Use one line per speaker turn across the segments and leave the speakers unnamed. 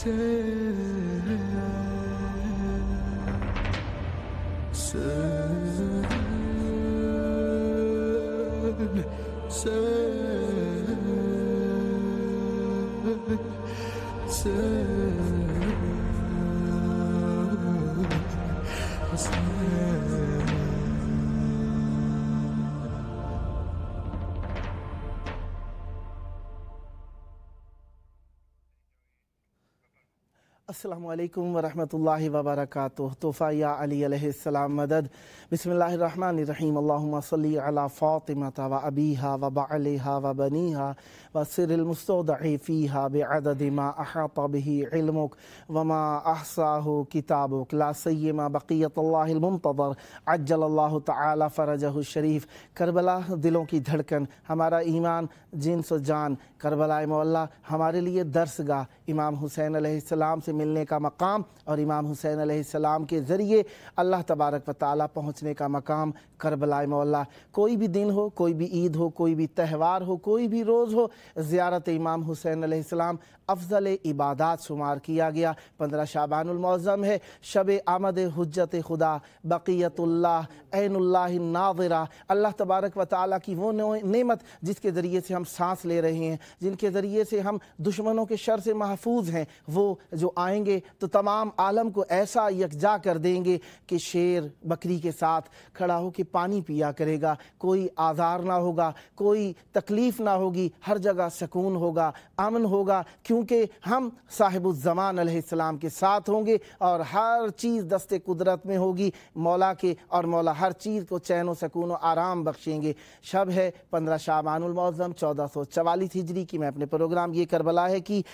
अस्सलामु अलैकुम वरहमतुल्लाहि वबरकातुह। तोहफ़ा या अली अलैहिस्सलाम मदद। बिस्मिल्लाहिर्रहमानिर्रहीम। अल्लाहुम्मा सल्ली अला फ़ातिमता व अबीहा व बअलिहा व बनीहा व सिरिल मुस्तौदअ फ़ीहा बिअददि मा अहाता बिही इल्मुक व मा अहसाहु किताबुक ला सय्यमा बक़ियतुल्लाहिल मुंतज़र अज्जलल्लाहु तआला फ़रजहु शरीफ। करबला दिलों की धड़कन, हमारा ईमान जिन्स व जान, करबला मौला हमारे लिए दर्सगाह, इमाम हुसैन अलैहिस्सलाम से मिलने का मकाम और इमाम हुसैन अलैहिस्सलाम के ज़रिए अल्लाह तबारक व तआला पहुँचने का मकाम करबला मौला। कोई भी दिन हो, कोई भी ईद हो, कोई भी त्यौहार हो, कोई भी रोज़ हो, ज़ियारत इमाम हुसैन अलैहिस्सलाम अफ़ज़ल इबादात शुमार किया गया। 15 शाबानुल मुअज़्ज़म है, शब आमद हुज्जत खुदा बक़ियतुल्लाह ऐनुल्लाहि नाज़िरा। अल्लाह तबारक व तआला की वो नेमत जिसके ज़रिए से हम सांस ले रहे हैं, जिनके ज़रिए से हम दुश्मनों के शर से महफूज हैं, वो जो आएंगे तो तमाम आलम को ऐसा यकजा कर देंगे कि शेर बकरी के साथ खड़ा हो के पानी पिया करेगा। कोई आज़ार ना होगा, कोई तकलीफ़ ना होगी, हर जगह सुकून होगा, अमन होगा, क्योंकि हम साहिबुज़्ज़मान अलैहिस्सलाम के साथ होंगे और हर चीज़ दस्ते कुदरत में होगी मौला के, और मौला हर चीज़ को चैन व सुकून व आराम बख्शेंगे। शब है 15 शाबानुल मुअज़्ज़म 1444 हिजरी की। मैं अपने प्रोग्राम ये करबला है कि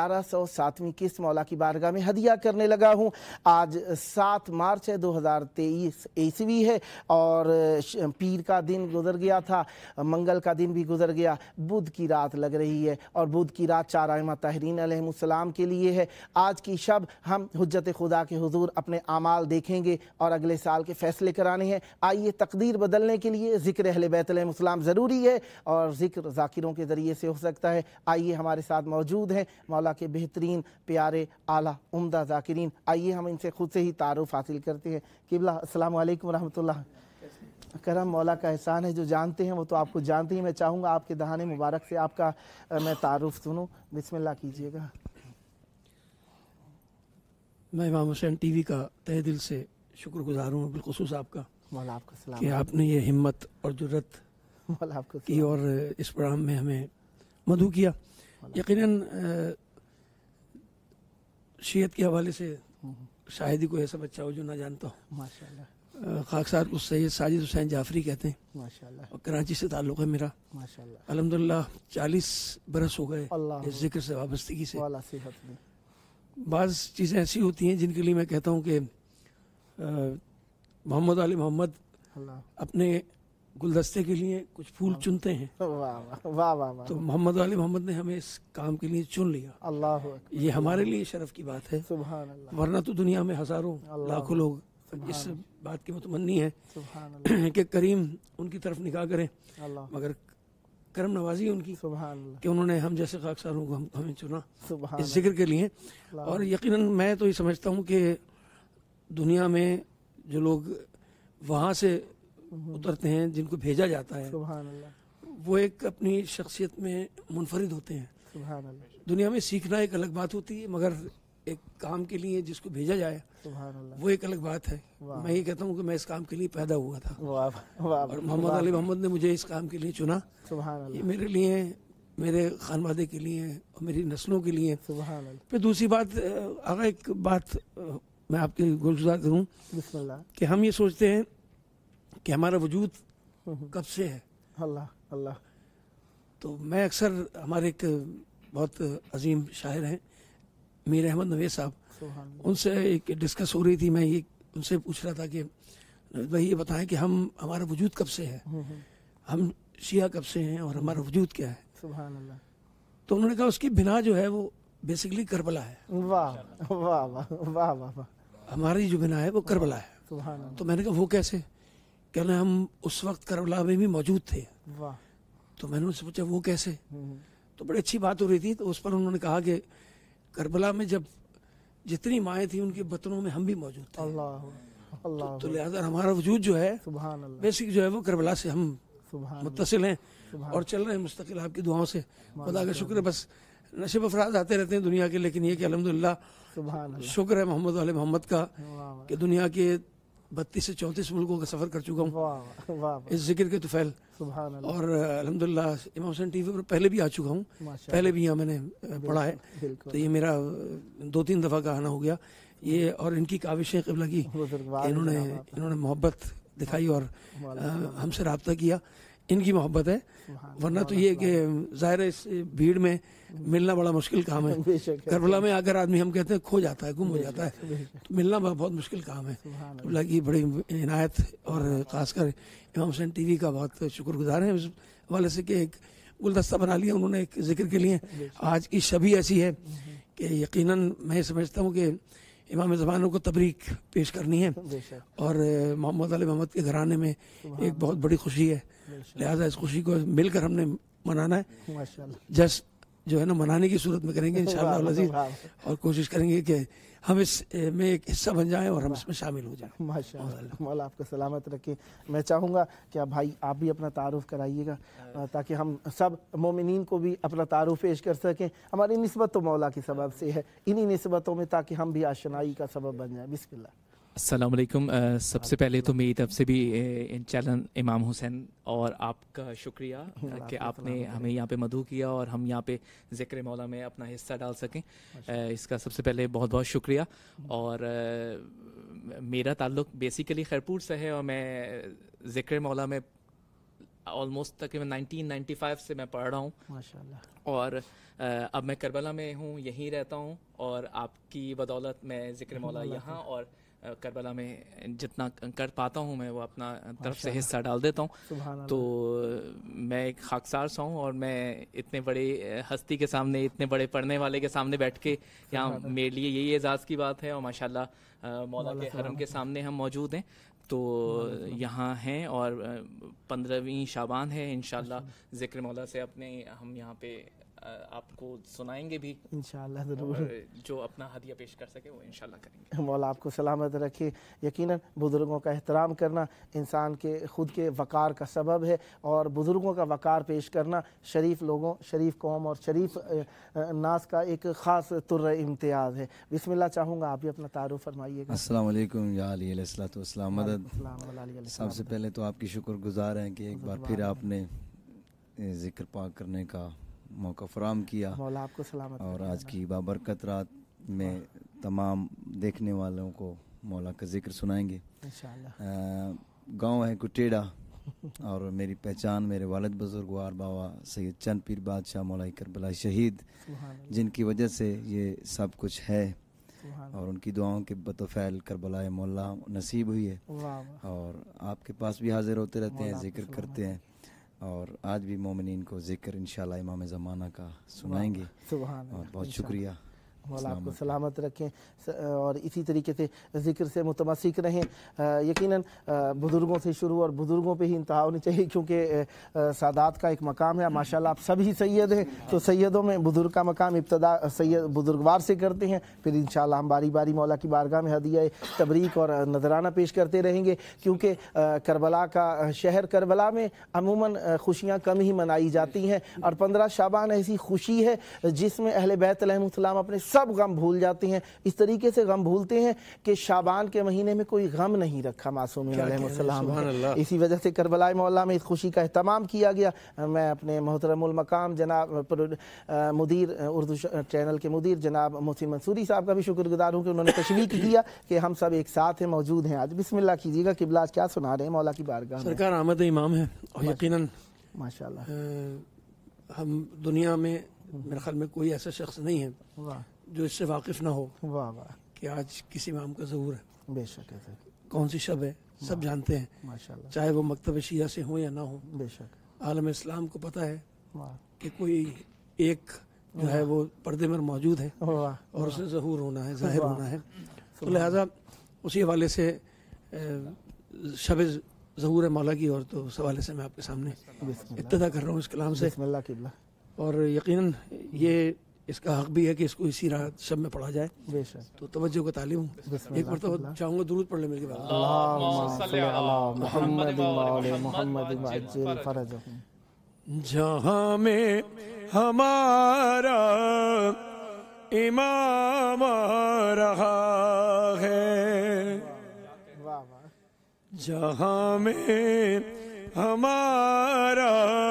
1107वीं किस्त मौला की बारगाह में हदिया करने लगा हूँ। आज 7 मार्च है, 2023 ईस्वी है और पीर का दिन गुजर गया था, मंगल का दिन भी गुजर गया, बुध की रात लग रही है और बुध की रात 4 आइमा ताहरीन अलैहिमुस्सलाम के लिए है। आज की शब हम हुज्जत खुदा के हुजूर अपने आमाल देखेंगे और अगले साल के फैसले कराने हैं। आइए, तकदीर बदलने के लिए ज़िक्र अहले बैत अलैहिमुस्सलाम ज़रूरी है और ज़िक्र ज़ाकिरों के ज़रिए से हो सकता है। आइए, हमारे साथ मौजूद हैं मौला के बेहतरीन प्यारे आला उम्दा ज़ाकिरीन। आइए हम इनसे खुद से ही तारुफ हासिल करते हैं। किबला अस्सलामु अलैकुम रहमतुल्लाह। करम मौला का एहसान है, जो जानते हैं वो तो आपको जानते ही। मैं चाहूँगा आपके दहाने मुबारक से आपका मैं तारुफ सुनूँ। बिस्मिल्लाह कीजिएगा।
मैं इमाम हुसैन टीवी का तहे दिल से शुक्रगुजार हूँ, बिलखुसूस आपका,
मौला आपका सलाम,
कि आपने ये हिम्मत और जुर्रत
मौला आपको
की और इस प्रोग्राम में हमें मदऊ किया। यकीनन शीयत के हवाले से शायद ही कोई ऐसा बच्चा हो जो ना जानता हो।
माशाअल्लाह।
खाकसार को सैयद साजिद हुसैन जाफरी कहते हैं
माशाअल्लाह,
और कराची से ताल्लुक़ है मेरा।
माशाअल्लाह,
अल्हम्दुलिल्लाह 40 बरस हो गए
अल्लाह
इस जिक्र से वाबस्तगी से।
वाला सेहत में
बाज़ चीज़ें ऐसी होती हैं जिनके लिए मैं कहता हूँ कि मोहम्मद आली मोहम्मद
अल्लाह,
अपने गुलदस्ते के लिए कुछ फूल चुनते हैं,
वाह वाह वाह वाह वाह,
तो मोहम्मद आली मोहम्मद ने हमें इस काम के लिए चुन लिया।
अल्लाह,
ये हमारे लिए शरफ की बात है,
सुभान अल्लाह,
वरना तो दुनिया में हज़ारों लाखों लोग इस बात के मुतमन्नी हैं कि करीम उनकी तरफ निगाह करें,
अल्लाह,
मगर करम नवाजी उनकी
सुभान अल्लाह,
कि उन्होंने हम जैसे खाकसारों को हमें चुना
सुभान
इस जिक्र के लिए। और यकीनन मैं तो ये समझता हूँ कि दुनिया में जो लोग वहाँ से उतरते हैं, जिनको भेजा जाता है,
सुभान अल्लाह,
वो एक अपनी शख्सियत में मुनफरिद होते हैं।
सुभान अल्लाह,
दुनिया में सीखना एक अलग बात होती है, मगर एक काम के लिए जिसको भेजा जाए
सुभान अल्लाह,
वो एक अलग बात है। मैं ये कहता हूँ कि मैं इस काम के लिए पैदा हुआ था
वाह वाह,
और मोहम्मद अली मोहम्मद ने मुझे इस काम के लिए चुना।
सुभान
ये
अल्लाह,
मेरे लिए, मेरे खानवादे के लिए और मेरी नस्लों के लिए।
सुभान अल्लाह।
फिर दूसरी बात, अगर एक बात मैं आपके गुलगुजार करूँ
बिस्मिल्लाह,
कि हम ये सोचते हैं कि हमारा वजूद कब से है।
अल्लाह अल्लाह,
तो मैं अक्सर, हमारे एक बहुत अजीम शायर हैं मीर अहमद नवेद साहब,
सुभान अल्लाह,
उनसे एक डिस्कस हो रही थी। मैं ये उनसे पूछ रहा था कि भाई ये बताएं कि हमारा वजूद कब से है, हम शिया कब से हैं और हमारा वजूद क्या है।
सुभान अल्लाह,
तो उन्होंने कहा उसकी बिना जो है वो बेसिकली करबला है।
वाह वाह वाह वाह वाह,
हमारी जो बिना है वो करबला है।
सुभान अल्लाह,
तो मैंने कहा वो कैसे? कहने हम उस वक्त करबला में भी मौजूद थे।
वाह,
तो मैंने उनसे पूछा वो कैसे? तो बड़ी अच्छी बात हो रही थी। तो उस पर उन्होंने कहा कि کربلا میں جب جتنی مائیں تھیں ان کے بطنوں میں ہم بھی موجود تھے.
اللہ اللہ
تو لہٰذا ہمارا وجود جو ہے
سبحان اللہ
بیسک جو ہے وہ کربلا سے ہم
سبحان
متصل ہیں اور چل رہے ہیں مستقل آپ کی دعاؤں سے. خدا کا شکر ہے. بس نشیب افراد آتے رہتے ہیں دنیا کے, لیکن یہ کہ الحمدللہ
سبحان اللہ
شکر ہے محمد علیہ محمد کا
واہ
کہ دنیا کے 32 سے 34 ملکوں کا سفر کر چکا ہوں
واہ واہ
اس ذکر کے طفیل.
سبحان اللہ
اور الحمدللہ امام حسین ٹی وی پر پہلے بھی آ چکا ہوں,
ماشاء
پہلے بھی یہاں میں نے پڑھا ہے.
بالکل
تو یہ میرا 2-3 دفعہ کا آنا ہو گیا یہ. اور ان کی کاوشیں قبلہ کی کہ انہوں نے محبت دکھائی اور ہم سے رابطہ کیا, ان کی محبت ہے. ورنہ تو یہ کہ ظاہر ہے اس بھیڑ میں ملنا بڑا مشکل کام ہے.
بے شک
کربلا میں اگر آدمی ہم کہتے ہیں کھو جاتا ہے, گم ہو جاتا ہے, تو ملنا بہت مشکل کام ہے. اللہ کی بڑی عنایت اور خاص کر امام حسین ٹی وی کا بہت شکر گزار ہیں اس حوالے سے کہ ایک گلدستہ بنا لیا انہوں نے ایک ذکر کے لیے. آج کی شبی ایسی ہے کہ یقیناً میں سمجھتا ہوں کہ امام زمانوں کو تبریک پیش کرنی ہے اور محمد علی محمد کے گھرانے میں ایک بہت بڑی خوشی ہے. لہٰذا اس خوشی کو مل کر ہم نے منانا ہے. جس جو ہے نا منانے کی صورت میں کریں گے انشاءاللہ العزیز, اور کوشش کریں گے کہ ہم اس میں ایک حصہ بن جائیں اور ہم اس میں شامل ہو جائیں.
ماشاء اللہ مولا آپ کو سلامت رکھے. میں چاہوں گا کہ بھائی آپ بھی اپنا تعارف کرائیے گا تاکہ ہم سب مومنین کو بھی اپنا تعارف پیش کر سکیں. ہماری نسبت تو مولا کی سبب سے ہے, انہی نسبتوں میں تاکہ ہم بھی آشنائی کا سبب بن جائیں. بسم اللہ.
السلام علیکم. سب سے پہلے تو میری طرف سے بھی ان چیلن امام حسین اور آپ کا شکریہ کہ آپ نے ہمیں یہاں پہ مدعو کیا اور ہم یہاں پہ ذکر مولا میں اپنا حصہ ڈال سکیں. اس کا سب سے پہلے بہت بہت شکریہ. اور میرا تعلق بیسیکلی خیرپور سے ہے اور میں ذکر مولا میں آلموسٹ تقریباً 1995 سے میں پڑھ رہا ہوں
ماشاءاللہ.
اور اب میں کربلا میں ہوں, یہیں رہتا ہوں اور آپ کی بدولت میں ذکر مولا یہاں اور کربلا میں جتنا کر پاتا ہوں میں وہ اپنا طرف سے حصہ ڈال دیتا ہوں. تو میں ایک خاکسار سا ہوں اور میں اتنے بڑے ہستی کے سامنے, اتنے بڑے پڑھنے والے کے سامنے بیٹھ کے یہاں میرے لیے یہی اعزاز کی بات ہے. اور ماشاءاللہ مولا کے حرم کے سامنے ہم موجود ہیں تو یہاں ہیں اور 15ویں شعبان ہے انشاءاللہ ذکر مولا سے اپنے ہم یہاں پہ آپ کو سنائیں گے بھی
انشاءاللہ ضرور.
جو اپنا ہدیہ پیش کر سکے وہ انشاءاللہ کریں گے.
مولا آپ کو سلامت رکھے. یقیناً بزرگوں کا احترام کرنا انسان کے خود کے وقار کا سبب ہے اور بزرگوں کا وقار پیش کرنا شریف لوگوں, شریف قوم اور شریف ناس کا ایک خاص طر امتیاز ہے. بسم اللہ. چاہوں گا آپ بھی اپنا تعارف فرمائیے گا.
السلام علیکم یا علی علیہ الصلوۃ والسلام. مدد. سب سے پہلے تو آپ کی شکر گزار ہیں کہ ایک بار پھر آپ نے ذکر پاک کرنے کا موقع فراہم کیا.
مولا آپ کو سلامت.
اور آج کی بابرکت رات میں تمام دیکھنے والوں کو مولا کا ذکر سنائیں گے انشاءاللہ. گاؤں ہے کٹیڑا اور میری پہچان میرے والد بزرگوار بابا سید چند پیر بادشاہ مولا کربلا شہید جن کی وجہ سے یہ سب کچھ ہے اور ان کی دعاؤں کے بطفیل کربلا مولا نصیب ہوئی ہے. اور آپ کے پاس بھی حاضر ہوتے رہتے ہیں, ذکر کرتے ہیں اور آج بھی مومنین کو ذکر انشاءاللہ امام زمانہ کا سنائیں گے. اور بہت شکریہ.
مولا آپ کو سلامت رکھیں اور اسی طریقے سے ذکر سے متمسک رہیں. یقیناً بزرگوں سے شروع اور بزرگوں پہ ہی انتہا ہونی چاہیے کیونکہ سادات کا ایک مقام ہے. ماشاءاللہ آپ سب ہی سید ہیں تو سیدوں میں بزرگ کا مقام ابتدا سید بزرگوار سے کرتے ہیں, پھر انشاءاللہ ہم باری باری مولا کی بارگاہ میں ہدیہ تبریک اور نذرانہ پیش کرتے رہیں گے کیونکہ کربلا کا شہر کربلا میں عموماً خوشیاں کم ہی منائی جاتی ہیں اور 15 شعبان ایسی خوشی ہے جس میں اہل بیت علیہم السلام اپنے سب غم بھول جاتے ہیں. اس طریقے سے غم بھولتے ہیں کہ شعبان کے مہینے میں کوئی غم نہیں رکھا معصومین علیہ السلام. اسی وجہ سے کربلا مولا میں اس خوشی کا اہتمام کیا گیا. میں اپنے محترم المقام جناب مدیر اردو چینل کے مدیر جناب محسن منصوری صاحب کا بھی شکر گزار ہوں کہ انہوں نے تشویق کیا کہ ہم سب ایک ساتھ ہیں, موجود ہیں آج. بسم اللہ کیجیے گا. قبلہ آج کیا سنا رہے ہیں مولا کی بارگاہ میں؟
سرکار آمد امام ہے اور یقیناً
ماشاءاللہ
ہم دنیا میں میرے خیال میں کوئی ایسا شخص نہیں ہے جو اس سے واقف نہ ہو کہ آج کسی امام کا ظہور ہے.
بے شک ہے.
کون سی شب ہے سب جانتے ہیں
ماشاءاللہ,
چاہے وہ مکتب شیعہ سے ہوں یا نہ ہوں.
بے شک
عالم اسلام کو پتہ ہے کہ کوئی ایک جو ہے وہ پردے میں موجود ہے اور اسے ظہور ہونا ہے, ظاہر ہونا ہے. تو لہٰذا اسی حوالے سے شب ظہور مولا کی اور تو اس حوالے سے میں آپ کے سامنے ابتدا کر رہا ہوں اس کلام سے.
بسم اللہ قبلہ.
اور یقیناً یہ اس کا حق بھی ہے کہ اس کو اسی رات شب میں پڑھا جائے.
بے شک.
تو توجہ کو تعلیم ایک مرتبہ چاہوں گا درود پڑھ لیں مل کے بعد.
اللہم صلی علی محمد وعلی محمد وعجل فرجہم.
جہاں میں ہمارا امام رہا ہے، جہاں میں ہمارا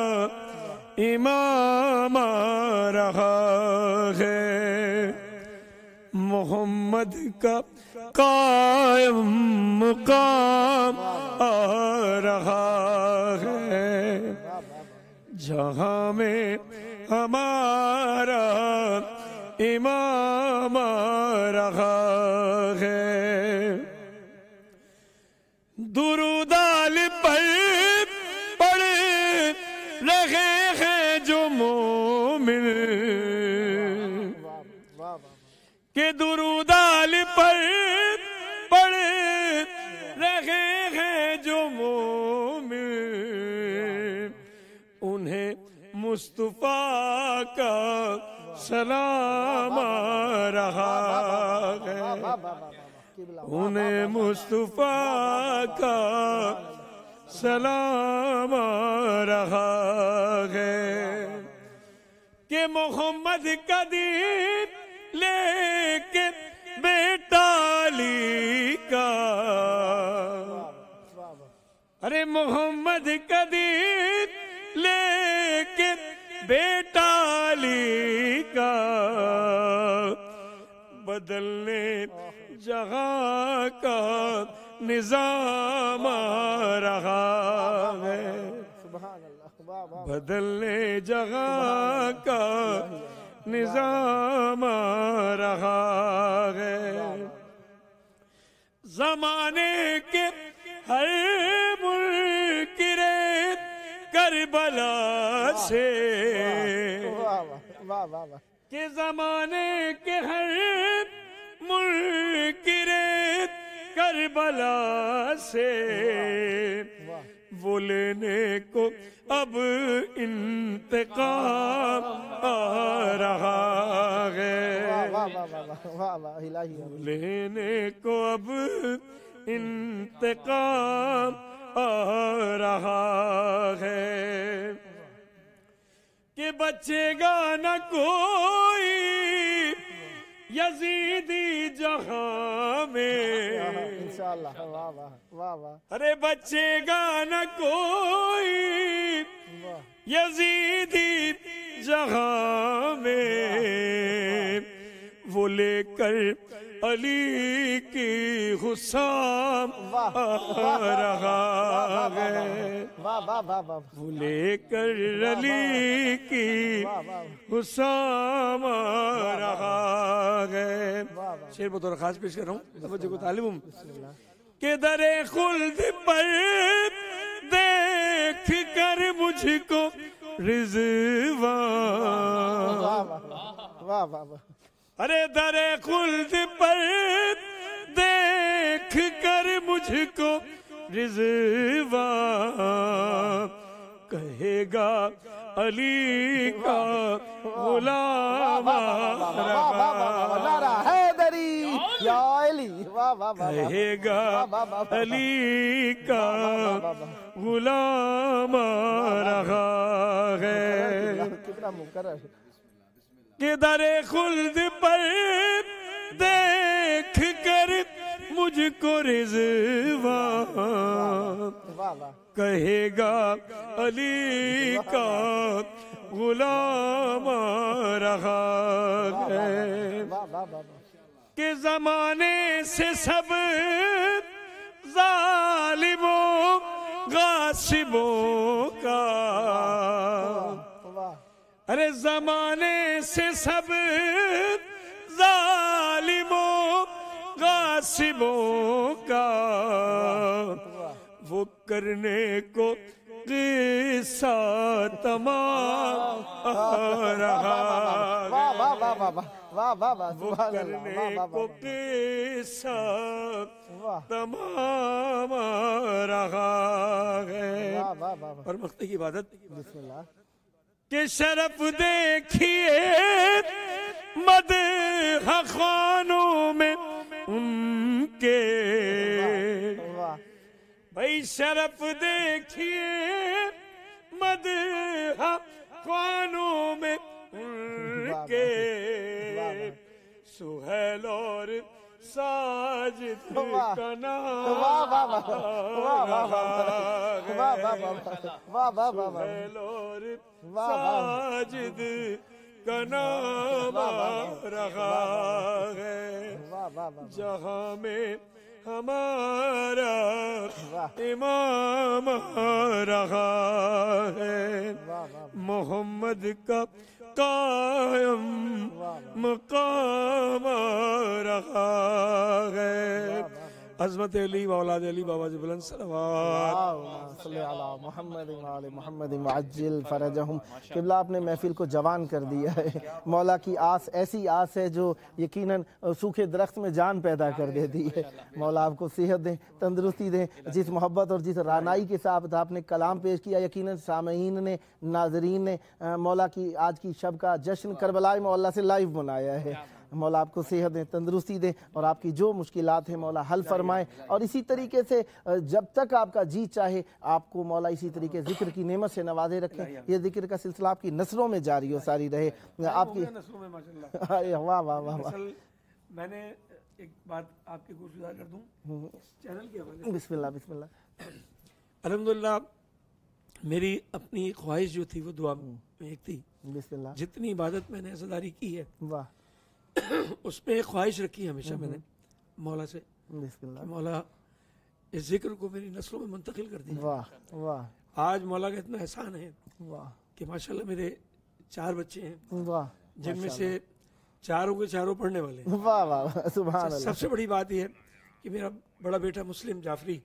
امام رہا ہے، محمد کا قائم مقام رہا ہے، جہاں میں ہمارا امام رہا ہے. درود آل پر پڑھ رہے ہیں جو مومن، کہ درود آل پر پڑھ رہے ہیں جو مومن، انہیں مصطفیٰ کا سلام رہا ہے، انہیں مصطفیٰ کا سلام رہا ہے، کہ محمد کا دین لے کے بیٹا علی کا، ارے محمد کا دین لے کے بیٹا علی کا، بدلنے جہاں کا نظام رہا ہے، بدلنے جہاں کا نظام رہا ہے، زمانے کے ہر منکر کربلا سے، کہ زمانے کے ہر منکر کربلا سے، وہ لینے کو اب انتقام آ رہا ہے، لینے کو اب انتقام آ رہا ہے، کہ بچے گا نہ کوئی یزیدی جہاں میں، ارے بچے گا نہ کوئی یزیدی جہاں میں، وہ لے کر علی کی حسام آ رہا ہے، وہ لے کر علی کی حسام آ رہا ہے. شعر بطور خاص پیش کر رہا ہوں، توجہ کو تعلیم. کہ در خلد پر دیکھ کر مجھ کو رضوان، ارے در خلد پر دیکھ کر مجھ کو رضوان، کہے گا علی کا غلام رہا، کہے گا علی کا غلام رہا ہے، کہ در خلد پر دیکھ کر مجھ کو رضوان، کہے گا علی کا غلام رہا ہے، کہ زمانے سے سب ظالموں غاصبوں کا، ارے زمانے سے سب ظالموں غاصبوں کا، وہ کرنے کو قصہ تمام رہا، وہ کرنے کو قصہ تمام رہا ہے. اور مقطع کی عبادت، کہ شرف دیکھیے मदह खानों में उनके, भाई शरफ देखिए मदह खानों में उनके, सुहेल और साजिद का नाम, सुहेल और साजिद का नाम रहा है, जहाँ में हमारा इमाम रहा है, मोहम्मद का कायम मकाम रहा है। अज़मत अली व औलाद अली बाबा जी बुलंद सलवात
मोहम्मद मुअज्जिल फरजहुम। क़िबला आपने महफिल को जवान कर दिया है। मौला की आस ऐसी आस है जो यकीनन सूखे दरख्त में जान पैदा कर देती है। मौला आपको सेहत दें, तंदुरुस्ती दें। जिस मोहब्बत और जिस रानाई के साथ आपने कलाम पेश किया, यकीनन सामईन ने, नाजरीन ने मौला की आज की शब का जश्न करबला मौला से लाइव मनाया है। मौला आपको सेहत दें, तंदुरुस्ती दें और आपकी जो मुश्किलात हैं मौला हल फरमाए। और इसी तरीके से जब तक आपका जी चाहे आपको मौला इसी तरीके जिक्र की नेमत से नवाजे रखें। ये जिक्र का सिलसिला आपकी नस्लों में जारी हो सारी रहे आपकी
नस्लों में माशाल्लाह।
वाह वाह वाह वाह।
मैंने एक बात आपके गुज़ार कर दूं चैनल के हवाले।
बिस्मिल्लाह बिस्मिल्लाह।
अल्हम्दुलिल्लाह मेरी अपनी ख्वाहिश जो थी वो दुआ में एक थी।
बिस्मिल्लाह।
जितनी इबादत मैंने अज़ादारी की है
वाह
उसमें एक ख्वाहिश रखी हमेशा मैंने मौला से,
बिस्मिल्लाह।
मौला इस जिक्र को मेरी नस्लों में मुंतकिल कर दिया।
वाह वाह।
आज मौला का इतना एहसान है
वाह
कि माशाल्लाह मेरे 4 बच्चे हैं,
वाह,
जिनमें से चारों के चारों पढ़ने वाले हैं।
वाह वाह सुभान अल्लाह।
सबसे बड़ी बात यह है कि मेरा बड़ा बेटा मुस्लिम जाफरी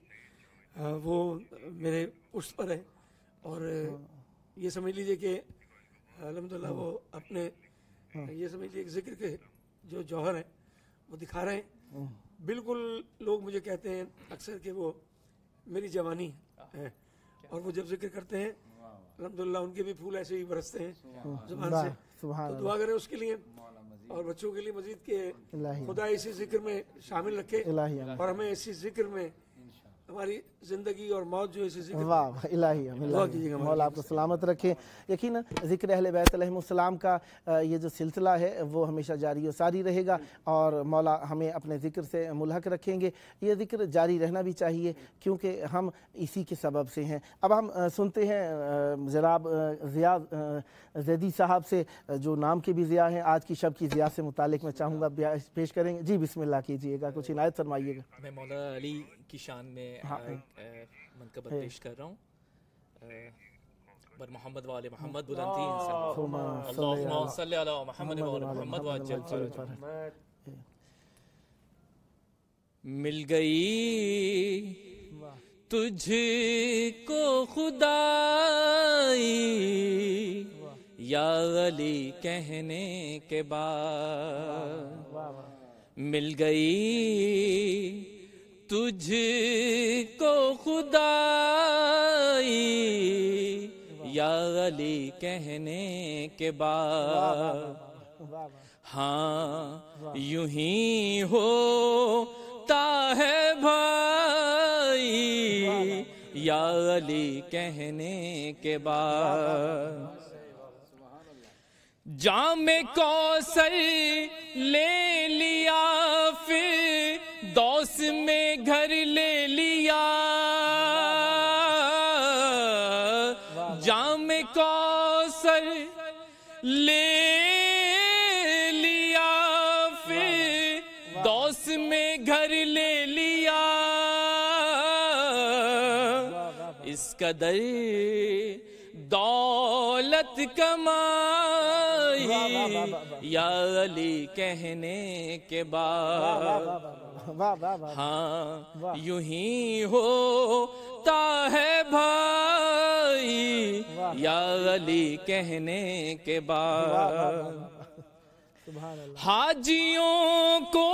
वो मेरे उस पर है और ये समझ लीजिए कि अल्हम्दुलिल्लाह वो अपने ये समझ लीजिए जिक्र के जो जौहर है वो दिखा रहे हैं। बिल्कुल लोग मुझे कहते हैं अक्सर कि वो मेरी जवानी है और वो जब जिक्र करते हैं अल्हम्दुलिल्लाह उनके भी फूल ऐसे ही बरसते हैं जुबान से। तो दुआ करें उसके लिए और बच्चों के लिए मजीद के खुदा इसी जिक्र में शामिल रखे और हमें इसी जिक्र में हमारी जिंदगी और मौत जो इसी जिक्र।
वाह इलाही मौला आपको सलामत रखे। यकीन ज़िक्र अहले बैत अलैहिमुस्सलाम का ये जो सिलसिला है वो हमेशा जारी और सारी रहेगा और मौला हमें अपने ज़िक्र से मुल्हक रखेंगे। ये ज़िक्र जारी रहना भी चाहिए क्योंकि हम इसी के सबब से हैं। अब हम सुनते हैं जनाब ज़िया ज़ैदी साहब से जो नाम के भी ज़िया हैं। आज की शब की ज़िया से मुतालिक मैं चाहूँगा पेश करेंगे। जी बिस्मिल्लाह कीजिएगा, कुछ इनायत फरमाइएगा।
मैं मौला अली की शान में मनकबत पेश कर रहा हूँ। बर मोहम्मद वाले मोहम्मद बुलंदी अल्लाहुम्मा सल्ली अला मोहम्मद वाले मोहम्मद वअज्जल फरज। मिल गई तुझको खुदाई या अली कहने के बाद, मिल गई तुझको खुदाई या अली कहने के बाद। हाँ यूं ही होता है भाई या अली कहने के बाद। जामे कौसर ले लिया फिर दौस में घर ले लिया, जामे कौसर ले लिया फिर दौस में घर ले लिया। इस कदर दौलत कमाई या अली कहने के बाद। हाँ यूं ही होता है भाई या अली कहने के बाद। हाजियों को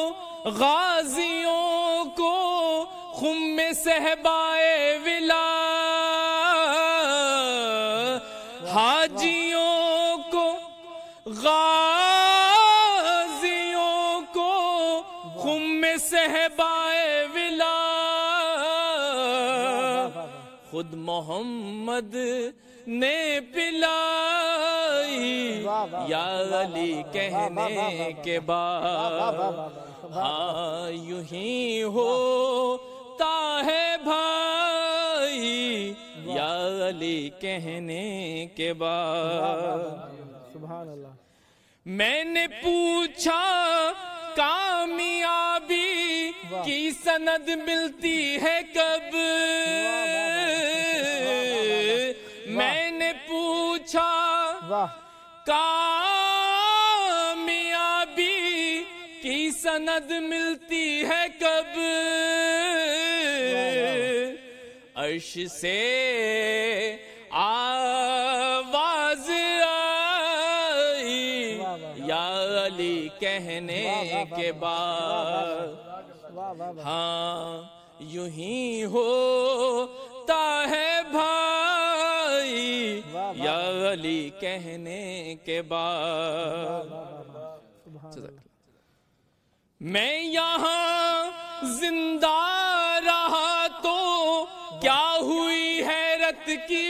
गाजियों को खुम में सहबाए विला, हाजियों को गाजियों خود محمد نے پلائی یا علی کہنے کے بعد ہاں یوں ہی ہوتا ہے بھائی یا علی کہنے کے بعد.
سبحان اللہ.
میں نے پوچھا کامیابی کی سند ملتی ہے کب, میں نے پوچھا کامیابی کی سند ملتی ہے کب, عرش سے آواز آئی یا علی کہنے کے بعد ہاں یوں ہی ہوتا ہے بھائی یا علی کہنے کے بعد. میں یہاں زندہ رہا تو کیا ہوئی حیرت کی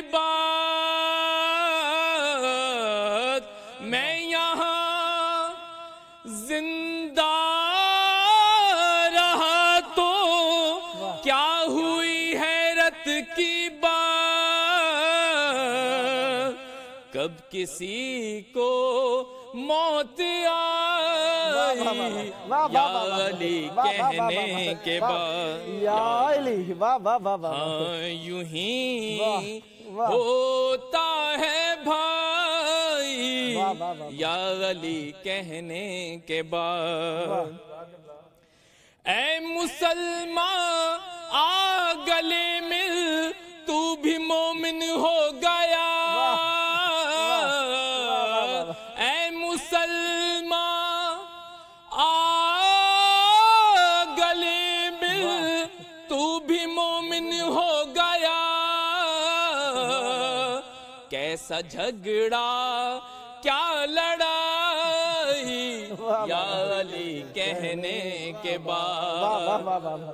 بات, میں یہاں زندہ رہا تو کیا ہوئی حیرت کی بات, کب کسی کو موت آئی یا علی کہنے کے بعد ہاں یوں ہی ہوتا ہے بھائی یا علی کہنے کے بعد. اے مسلمان آ گلے مل تو بھی مومن ہو گیا, اے مسلمان آ گلے مل تو بھی مومن ہو گیا, کیسا جھگڑا کیا لڑائی یا علی کہنے کے بعد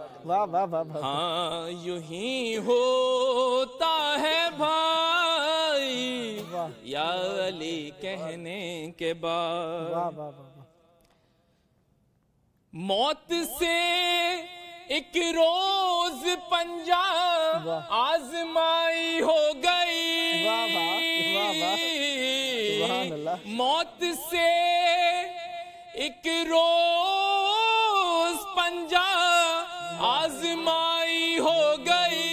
ہاں یوں ہی ہوتا ہے بھائی یا علی کہنے کے بعد. موت سے ایک روز پنجہ آزمائی ہو گئی, موت سے ایک روز پنجہ آزمائی ہو گئی,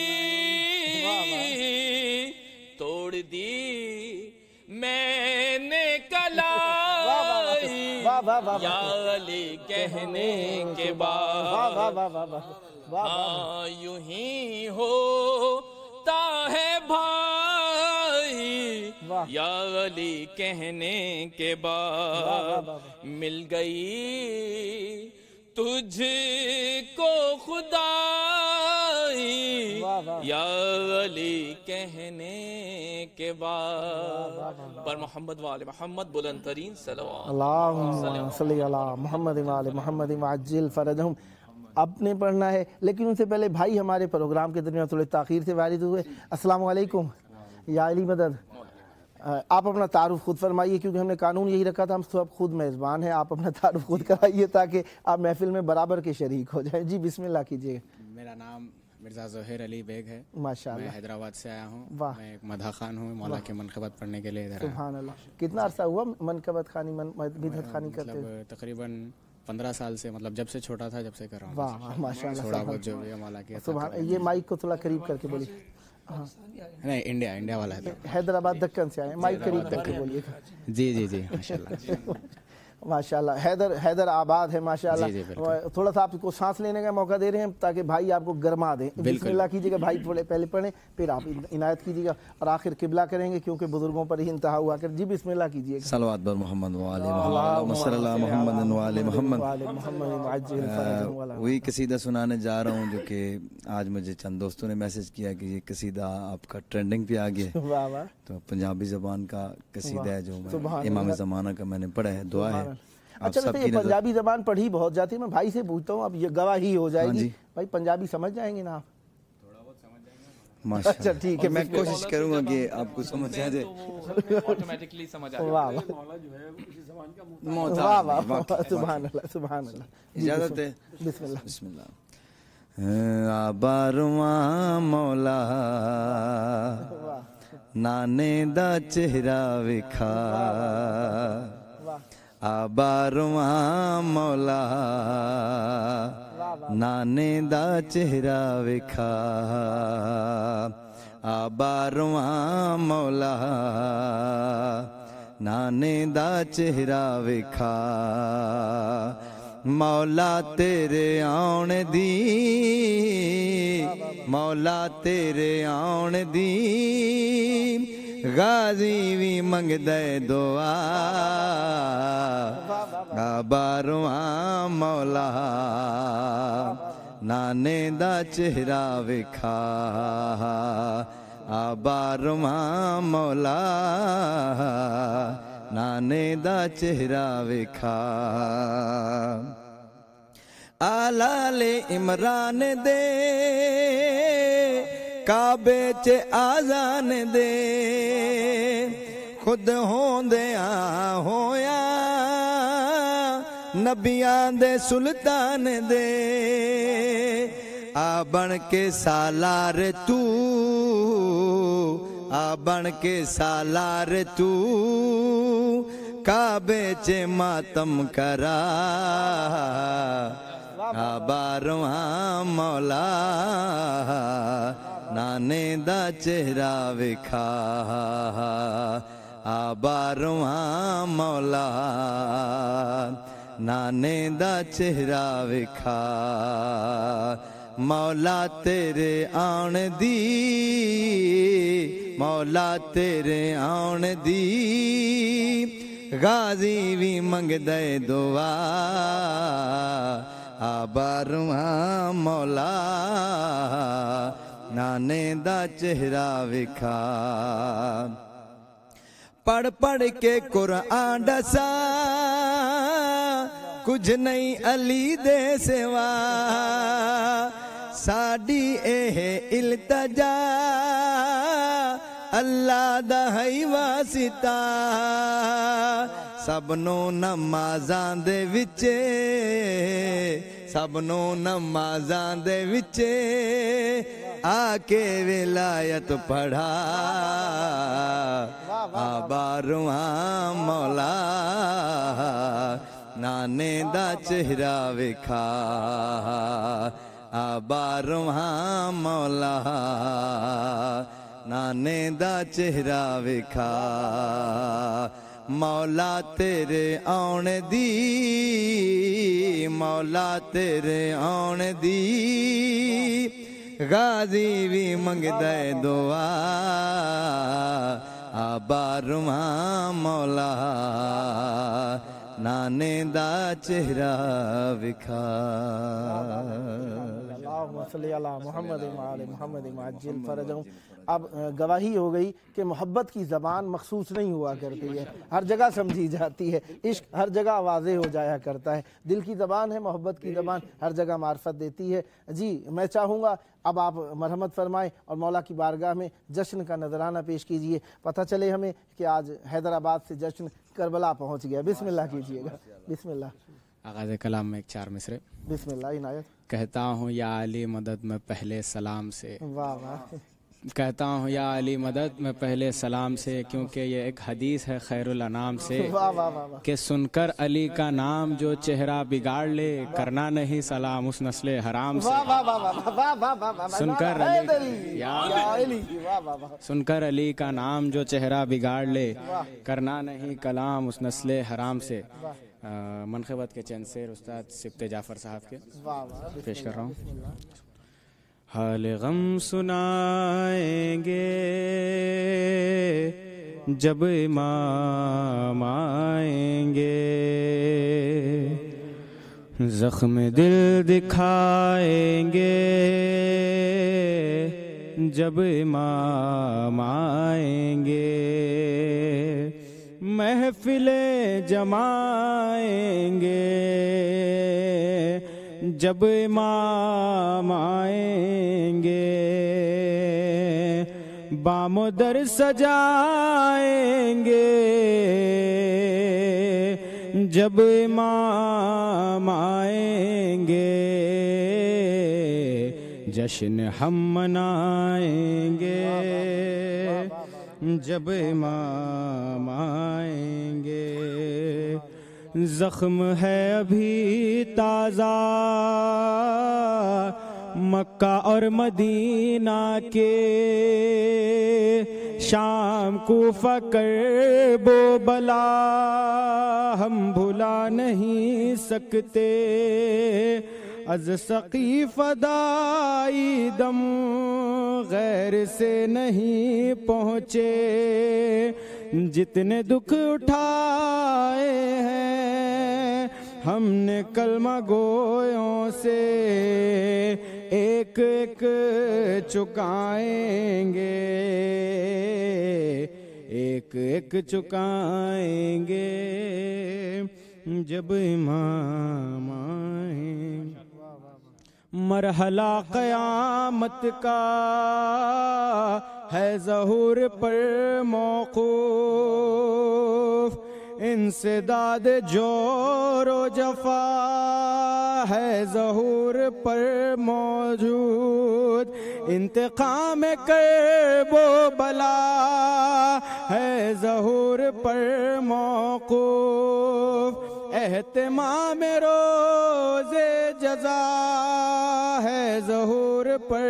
توڑ دی میں نے کلائی یا علی کہنے کے بعد ہاں یوں ہی ہوتا ہے بھائی یا علی کہنے کے بعد. مل گئی تجھ کو خدائی یا علی کہنے کے بعد. پر محمد وآل محمد بلند ترین صلوات.
اللہم صلی علی محمد وآل محمد وعجل فرجہم. اب نے پڑھنا ہے لیکن ان سے پہلے بھائی ہمارے پروگرام کے درمیان تھوڑے تاخیر سے وارد ہوئے. السلام علیکم یا علی مدد. آپ اپنا تعارف خود فرمائیے کیونکہ ہم نے قانون یہی رکھا تھا ہم سب خود میزبان ہیں, آپ اپنا تعارف خود کرائیے تاکہ آپ محفل میں برابر کے شریک ہو جائیں. جی بسم اللہ کیجیے.
میرا نام مرزا ظہیر علی بیگ ہے,
ماشاءاللہ.
میں حیدرآباد سے آیا ہوں, میں ایک مدح خان ہوں, مولا کی منقبت پڑھنے کے لیے ادھر آیا.
سبحان اللہ. کتنا عرصہ ہوا منقبت خانی بدحت خانی کرتے ہوئے؟
تقریباً 15 سال سے, مطلب جب سے چھوٹا تھا جب سے کر رہا ہوں.
واہ ماشاءاللہ.
تھوڑا بہت جو بھی مولا کی
سبحان. یہ مائک کو تھوڑا قریب کر کے بولیے.
نہیں انڈیا والا ہے.
حیدرآباد دکن سے آئے, مائک قریب کر کے بولیے.
جی ماشاءاللہ.
ماشاءاللہ. حیدر آباد ہے ماشاءاللہ. تھوڑا سا آپ کو سانس لینے کا موقع دے رہے ہیں تاکہ بھائی آپ کو گرما دیں. بسم اللہ کیجیے گا بھائی, تھوڑے پہلے پڑھیں پھر آپ عنایت کیجیے گا اور آخر قبلہ کریں گے کیونکہ بزرگوں پر ہی انتہا ہوا کر. جی بسم اللہ کیجیے گا.
صلوات بر محمد وآل محمد صلی اللہ محمد وآل محمد. وہی قصیدہ سنانے جا رہا ہوں جو کہ آج مجھے چند دوستوں نے میسج کیا کہ یہ قصیدہ آپ کا ٹرینڈنگ پہ آ گیا, تو پنجابی زبان کا قصیدہ ہے جو امام زمانہ کا میں نے پڑھا ہے. دعا ہے.
اچھا ویسے یہ پنجابی زبان پڑھی بہت جاتی ہے, میں بھائی سے پوچھتا ہوں اب یہ گواہی ہو جائے گی, بھائی پنجابی سمجھ جائیں گے نا آپ؟ اچھا ٹھیک ہے,
میں کوشش کروں گا کہ آپ کو سمجھ آ جائے.
آٹومیٹکلی سمجھ آ جائے.
واہ واہ واہ واہ, سبحان اللہ سبحان اللہ.
اجازت ہے؟
بسم اللہ.
بسم اللہ. آبارواں مولا نانے دا چہرہ وکھا, آبارواں مولا نانے دا چہرہ وکھا, آبارواں مولا نانے دا چہرہ وکھا, مولا تیرے آن دی, مولا تیرے آن دی غازی بھی منگ دے دعا, آبارواں مولا نانے دا چہرہ وکھا, آبارواں مولا نانے دا چہرہ وکھا. آلال عمران دے کعبے چ آزان دے, خود ہوندیاں ہویا نبیاں دے سلطان دے, آ بن کے سالار تو, آ بن کے سالار تو کعبے چ ماتم کرا, آبارواں مولا نانے دا چہرہ وکھا, آبارواں مولا نانے دا چہرہ وکھا, مولا تیرے آن دی, مولا تیرے آن دی غازی بھی منگ دے دعا, آبارواں مولا نانے دا چہرہ وکھا. پڑھ پڑھ کے قرآن ڈسا کچھ نہیں علی دے سوا, ساڈی اے التجا اللہ دا ہے واسطہ, سب نو نمازاں دے وچے, سب نو نمازاں دے وچے آ کے ولایت پڑھا, آبارواں مولا نانے دا چہرہ وکھا, آبارواں مولا نانے دا چہرہ وکھا, مولا تیرے آن دی, مولا تیرے آن دی غازی بھی منگ دے دعا, آبارواں مولا نانے دا چہرہ وکھا.
اللہم صلی علی محمد وعلی محمد عجل فرجہم. اب گواہی ہو گئی کہ محبت کی زبان مخصوص نہیں ہوا کرتی ہے, ہر جگہ سمجھی جاتی ہے, عشق ہر جگہ واضح ہو جایا کرتا ہے, دل کی زبان ہے محبت کی زبان, ہر جگہ معرفت دیتی ہے. جی میں چاہوں گا اب آپ مرحمت فرمائیں اور مولا کی بارگاہ میں جشن کا نذرانہ پیش کیجئے, پتہ چلے ہمیں کہ آج حیدرآباد سے جشن کربلا پہنچ گیا. بسم اللہ کیجئے گا. بسم اللہ.
آغاز کلام میں ایک 4 مصرے.
بسم اللہ. عنایت.
کہتا ہوں یا علی مدد میں پہلے سلام سے,
واہ واہ,
کہتا ہوں یا علی مدد میں پہلے سلام سے, کیونکہ یہ ایک حدیث ہے خیر الانام سے کہ سن کر علی کا نام جو چہرہ بگاڑ لے, کرنا نہیں سلام اس نسل حرام سے. سن کر علی کا نام جو چہرہ بگاڑ لے, کرنا نہیں کلام اس نسل حرام سے. منقبت کے چند شعر استاد سبت جعفر صاحب کے پیش کر رہا ہوں. حال غم سنائیں گے جب امام آئیں گے, زخم دل دکھائیں گے جب امام آئیں گے, محفلیں جمائیں گے جب امام آئیں گے, بام و در سجائیں گے جب امام آئیں گے، جشن ہم منائیں گے جب امام آئیں گے۔ زخم ہے ابھی تازہ مکہ اور مدینہ کے، شام کوفہ کرب و بلا ہم بھلا نہیں سکتے، از سقیف فدائی دم غیر سے نہیں پہنچے، جتنے دکھ اٹھائے ہیں ہم نے کلمہ گویوں سے، ایک ایک چکائیں گے، ایک ایک چکائیں گے جب امام آئیں۔ مرحلہ قیامت کا ہے ظہور پر موقوف، انسداد جور و جفا ہے ظہور پر موجود، انتقام کرب و بلا ہے ظہور پر موقوف، اہتمام روز جزا ہے ظہور پر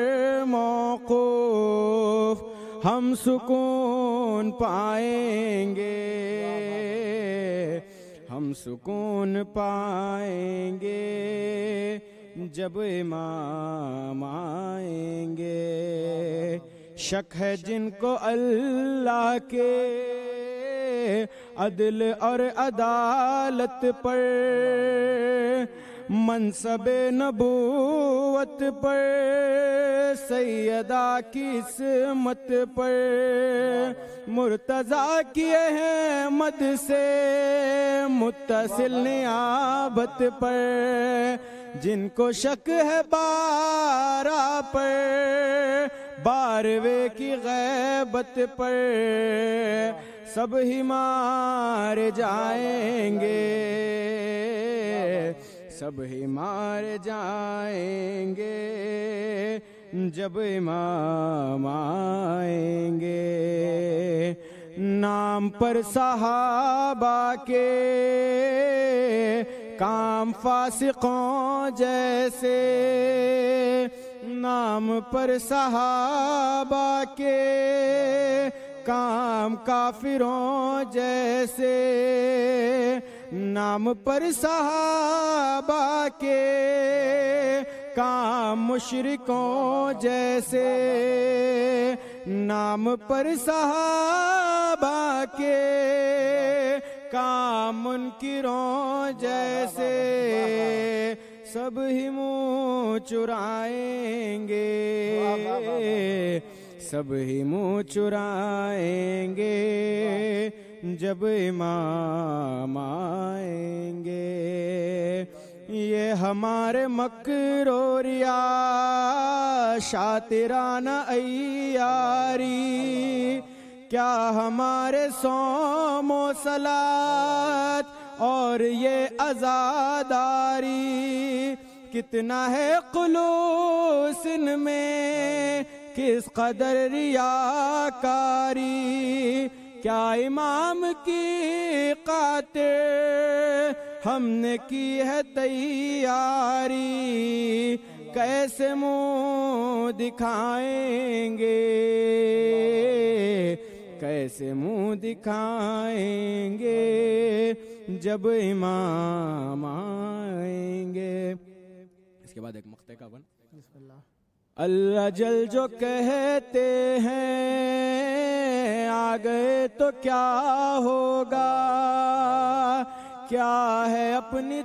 موقوف، ہم سکون پائیں گے، ہم سکون پائیں گے جب امام آئیں گے۔ شک ہے جن کو اللہ کے عدل اور عدالت پر، منصب نبوت پر، سیدہ کی عصمت پر، مرتضیٰ کی احمد سے متصل نیابت پر، جن کو شک ہے بارہ پر، باروے کی غیبت پر، سب ہی مار جائیں گے، سب ہی مار جائیں گے جب امام آئیں گے۔ نام پر صحابہ کے کام فاسقوں جیسے، نام پر صحابہ کے کام کافروں جیسے، نام پر صحابہ کے کام مشرکوں جیسے، نام پر صحابہ کے کام منکروں جیسے، سب ہی منہ چرائیں گے، سب ہی منہ چرائیں گے جب امام آئیں گے۔ یہ ہمارے مکر و ریا شاطرانہ عیاری، کیا ہمارے صوم و صلات اور یہ عزاداری، کتنا ہے خلوص ان میں کس قدر ریاکاری، کیا امام کی خاطر ہم نے کی ہے تیاری، کیسے منہ دکھائیں گے، کیسے منہ دکھائیں گے جب امام آئیں گے۔ اس کے بعد ایک مقطع کا بن بسم اللہ۔ اللہ جل جو کہتے ہیں آ گئے تو کیا ہوگا، کیا ہے اپنی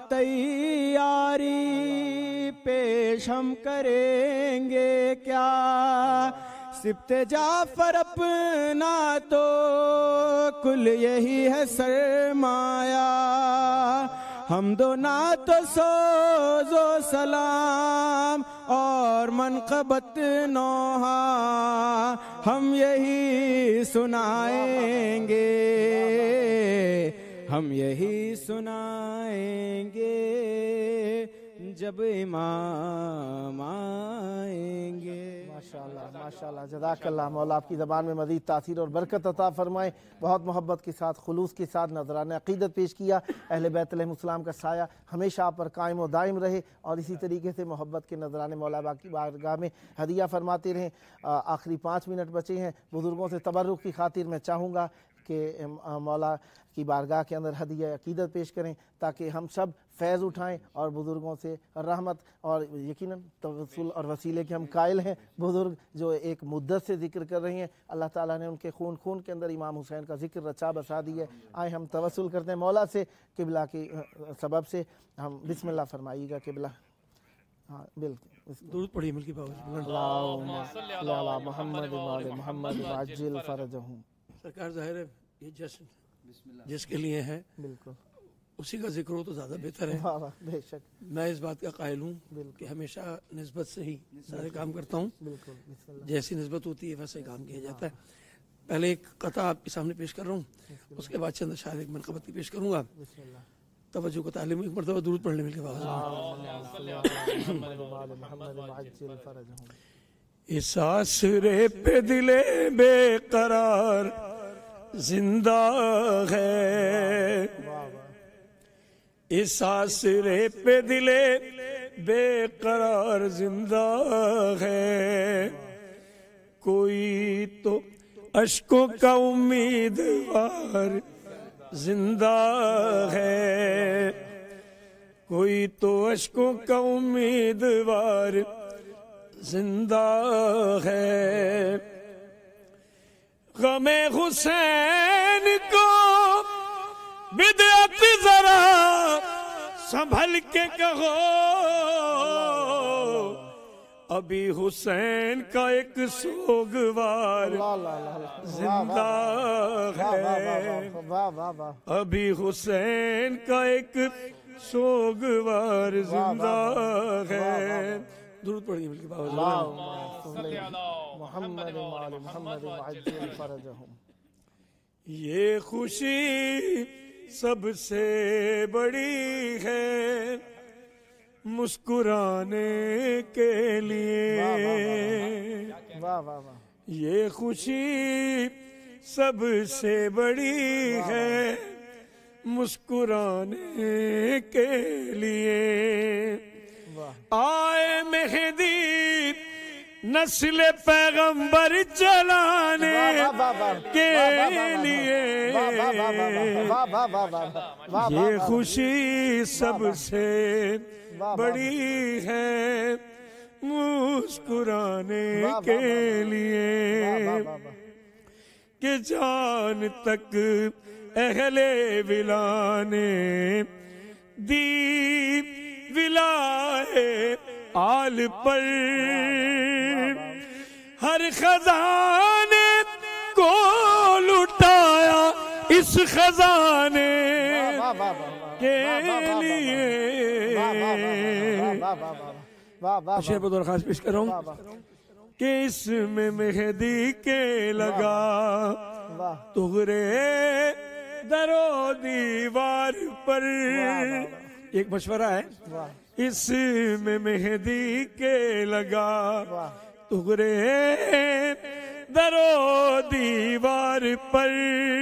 تیاری پیش ہم کریں گے کیا، سبت جعفر اپنا تو کل یہی ہے سرمایہ، حمد و نعت و سوز و سلام اور منقبت نوحہ ہم یہی سنائیں گے، ہم یہی سنائیں گے جب امام آئیں گے۔
ماشاءاللہ ماشاءاللہ، جزاک اللہ، مولا آپ کی زبان میں مزید تاثیر اور برکت عطا فرمائے۔ بہت محبت کے ساتھ، خلوص کے ساتھ نذرانہ عقیدت پیش کیا۔ اہل بیت علیہ السلام کا سایہ ہمیشہ آپ پر قائم و دائم رہے، اور اسی طریقے سے محبت کے نذرانے مولا باقی بارگاہ میں ہدیہ فرماتے رہیں۔ آخری 5 منٹ بچے ہیں، بزرگوں سے تبرک کی خاطر میں چاہوں گا کہ مولا کی بارگاہ کے اندر ہدیہ عقیدت پیش کریں، تاکہ ہم سب فیض اٹھائیں اور بزرگوں سے رحمت، اور یقیناً توسل اور وسیلے کے ہم قائل ہیں۔ بزرگ جو ایک مدت سے ذکر کر رہے ہیں، اللہ تعالیٰ نے ان کے خون کے اندر امام حسین کا ذکر رچا بسا دی ہے۔ آئے ہم توسل کرتے ہیں مولا سے، قبلہ کے سبب سے۔ ہم بسم اللہ فرمائیے گا قبلہ۔ ہاں بالکل،
درود پڑھیے ملکی باور۔
اللہم صلی علی محمد وآل محمد وعجل فرجہم۔
سرکار ظاہر ہے یہ جشن جس کے لیے ہے،
بالکل
اسی کا ذکر ہو تو زیادہ بہتر ہے۔
واہ واہ، بے شک،
میں اس بات کا قائل ہوں کہ ہمیشہ نسبت سے ہی سارے کام کرتا ہوں،
بالکل بسم اللہ۔
جیسی نسبت ہوتی ہے ویسے کام کیا جاتا ہے۔ پہلے ایک قطعہ آپ کے سامنے پیش کر رہا ہوں، اس کے بعد چند اشعار ایک منقبت کی پیش کروں گا۔
بسم اللہ۔
توجہ کو تعلیم، ایک مرتبہ درود پڑھنے مل کے بعد۔ اس آسرے پہ دل بے قرار زندہ ہے، اس آسرے پہ دل بے قرار زندہ ہے، کوئی تو اشکوں کا امیدوار زندہ ہے، کوئی تو اشکوں کا امیدوار زندہ ہے، غم حسین کو بدعت ذرا سنبھل کے کہو، ابھی حسین کا ایک سوگوار زندہ ہے، ابھی حسین کا ایک سوگوار زندہ ہے۔ درود پڑھیے مل کے باوجود
محمد وآل محمد وعجل فرجہم۔
یہ خوشی سب سے بڑی ہے مسکرانے کے لیے،
واہ واہ واہ،
یہ خوشی سب سے بڑی ہے مسکرانے کے لیے، آئے مہدی نسل پیغمبر چلانے کے لیے، یہ خوشی سب سے بڑی ہے مسکرانے کے لیے، کہ جان تک اہل ولا نے دی ولائے آل پر، ہر خزانے کو لٹایا اس خزانے کے لیے۔ شعر پر درخواست پیش کر رہا ہوں کہ اس میں مہدی کے لگا تغرے در و دیوار پر، ایک مشورہ ہے، اس میں مہدی کے لگا تغرے در و دیوار پر،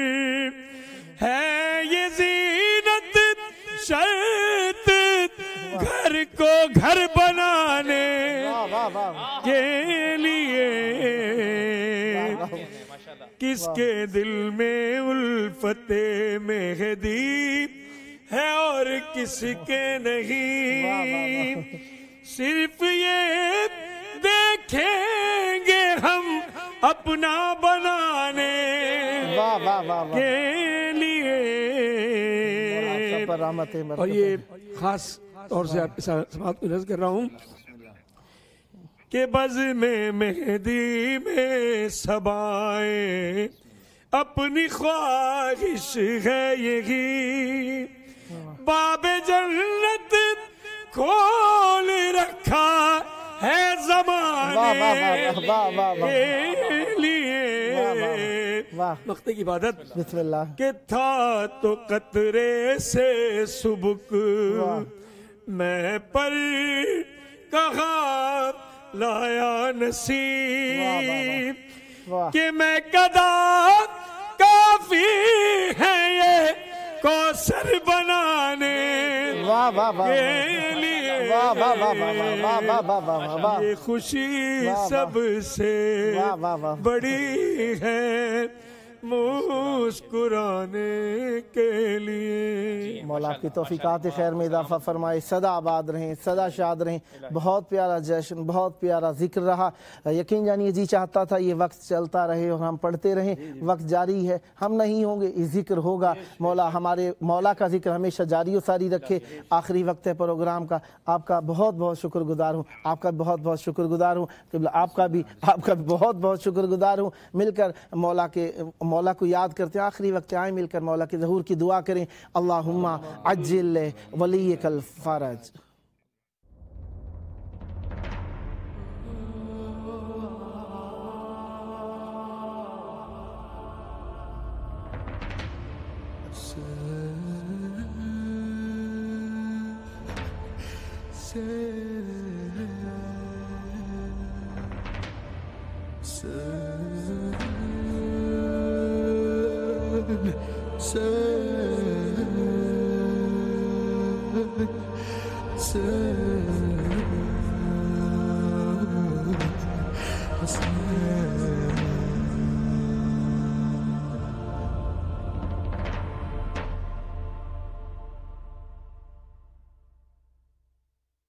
ہے یہ زینت شرط گھر کو گھر بنانے کے لیے، کس کے دل میں الفت مہدی ہے اور کس کے نہیں، صرف یہ دیکھیں گے ہم اپنا بنانے کے لیے۔ اور یہ خاص طور سے آپ کے سماعت کو عرض کر رہا ہوں کہ بزم مہدی میں سبائیں اپنی خواہش ہے یہی، باب جنت کھول رکھا ہے زمانے کے لیے وقت کی عبادت
بسم اللہ
کہ تھا تو قطرے سے سبک میں پر کہاں لایا نصیب کہ میں گدا کافی ہے یہ کوثر بنانے کے لیے یہ خوشی سب سے بڑی ہے مسکرانے کے لیے.
مولا کی توفیقات خیر میں اضافہ فرمائے. صدا آباد رہیں, صدا شاد رہیں. بہت پیارا جشن, بہت پیارا ذکر رہا. یقین جانیے جی چاہتا تھا یہ وقت چلتا رہے اور ہم پڑھتے رہیں. وقت جاری ہے, ہم نہیں ہوں گے, یہ ذکر ہوگا. مولا ہمارے مولا کا ذکر ہمیشہ جاری و ساری رکھے. آخری وقت ہے پروگرام کا. آپ کا بہت بہت شکر گزار ہوں, آپ کا بہت بہت شکر گزار ہوں. آپ کا بھی بہت بہت شکر گزار ہوں. مل کر مولا کو یاد کرتے ہیں. آخری وقت آئیں مل کر مولا کے ظہور کی دعا کریں. اللہم عجل ولیک الفرج.
Say